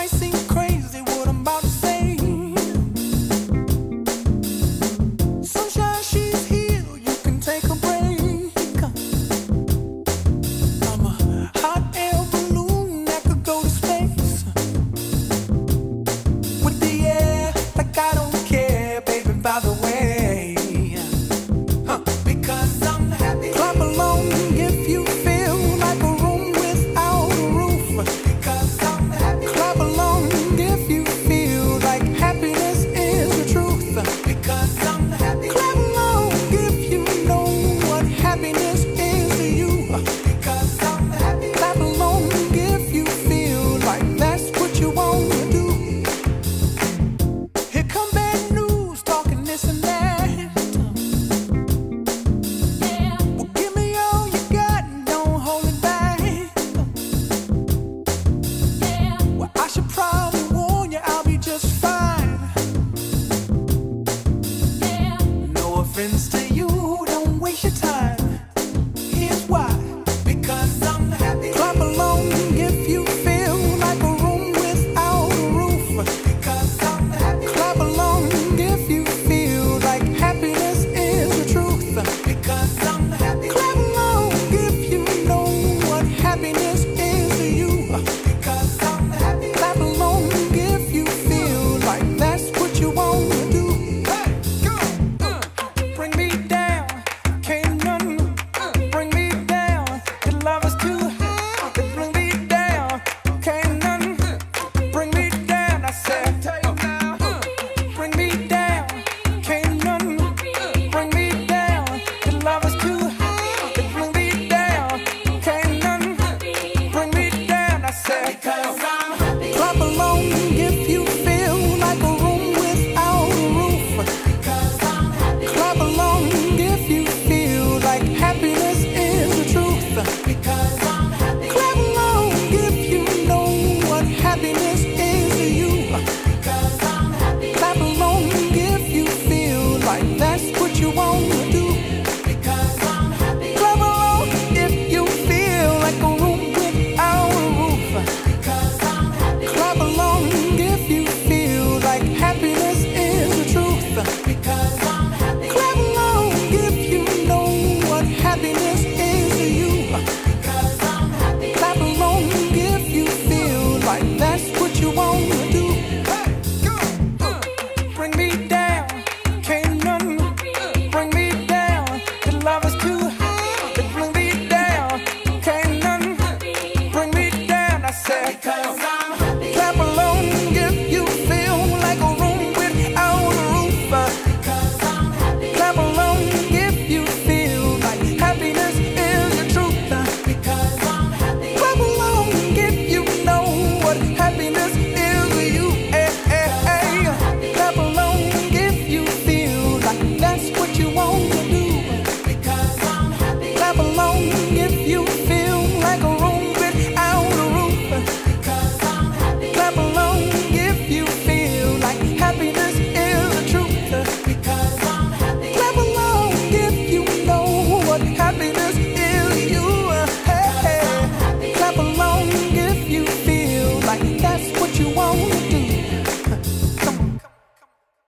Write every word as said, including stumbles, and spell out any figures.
might seem crazy what I'm about to say. Sunshine, she's here, you can take a break. I'm a hot air balloon that could go to space. With the air, like I don't care, baby, by the way. Huh. Because I'm happy. Clap along if you feel like a room without a roof. Because I'm happy. Clap along if you feel like happiness is the truth. Because I'm happy. Clap along if you know what happiness is to you. Because I'm happy. Clap along if you feel like that's what you want to do. Here come bad news, talking this and that. Yeah. Well, give me all you got and don't hold it back. Yeah. Well, I should probably warn you, I'll be just fine. Yeah. No offense to you.